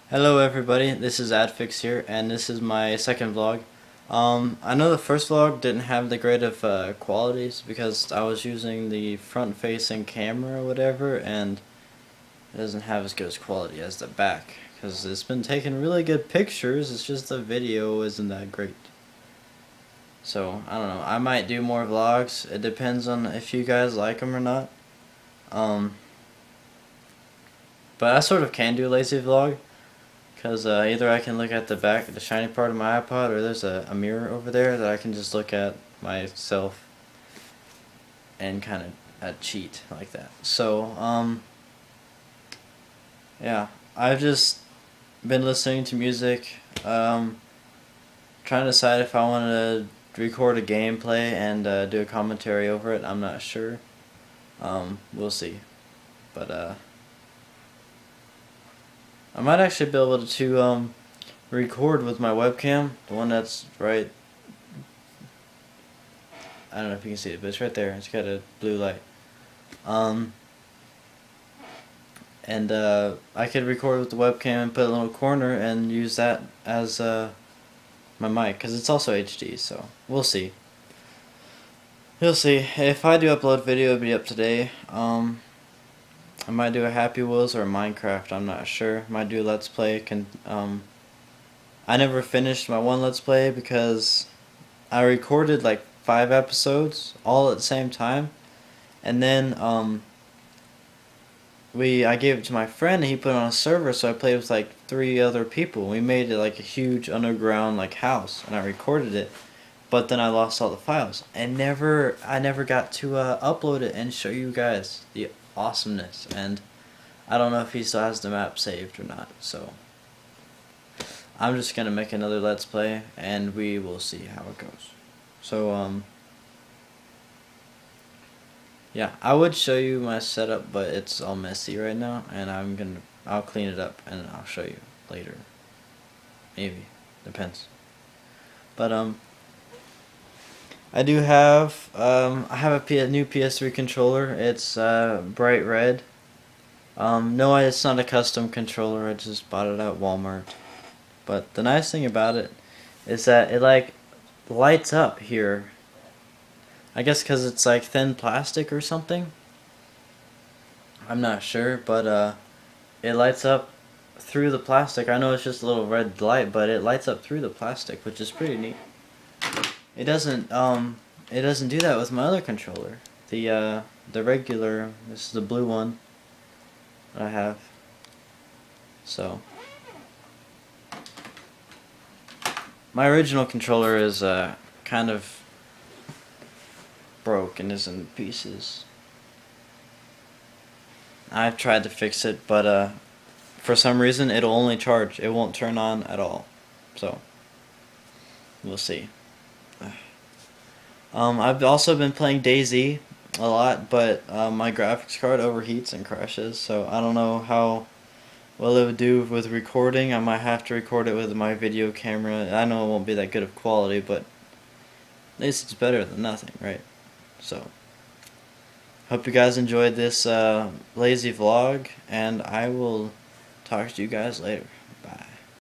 Hello everybody, this is Adfix here, and this is my second vlog. I know the first vlog didn't have the great of qualities because I was using the front-facing camera or whatever, and it doesn't have as good as quality as the back because it's been taking really good pictures, it's just the video isn't that great. So, I don't know, I might do more vlogs, it depends on if you guys like them or not. But I sort of can do a lazy vlog. Because either I can look at the back, the shiny part of my iPod, or there's a mirror over there that I can just look at myself and kind of cheat like that. So, yeah, I've just been listening to music, trying to decide if I want to record a gameplay and do a commentary over it. I'm not sure. We'll see. But, I might actually be able to record with my webcam, the one that's right, I don't know if you can see it, but it's right there, it's got a blue light. And I could record with the webcam and put a little corner and use that as my mic, because it's also HD, so we'll see. You'll see. If I do upload video, it'll be up today. I might do a Happy Wheels or a Minecraft, I'm not sure. Might do a Let's Play. I never finished my one Let's Play because I recorded like 5 episodes all at the same time, and then I gave it to my friend and he put it on a server, so I played with like 3 other people. We made it like a huge underground like house, and I recorded it, but then I lost all the files. I never got to upload it and show you guys the awesomeness, and I don't know if he still has the map saved or not, so I'm just gonna make another Let's Play and we will see how it goes. So yeah, I would show you my setup, but it's all messy right now, and I'll clean it up and I'll show you later. Maybe, depends. But I do have I have a new PS3 controller. It's bright red. No, it's not a custom controller. I just bought it at Walmart. But the nice thing about it is that it like lights up here. I guess because it's like thin plastic or something. I'm not sure, but it lights up through the plastic. I know it's just a little red light, but it lights up through the plastic, which is pretty neat. It doesn't do that with my other controller. The regular, this is the blue one that I have. So my original controller is kind of broke and is in pieces. I've tried to fix it, but for some reason it'll only charge. It won't turn on at all. So we'll see. I've also been playing DayZ a lot, but my graphics card overheats and crashes, so I don't know how well it would do with recording. I might have to record it with my video camera. I know it won't be that good of quality, but at least it's better than nothing, right? So, hope you guys enjoyed this lazy vlog, and I will talk to you guys later.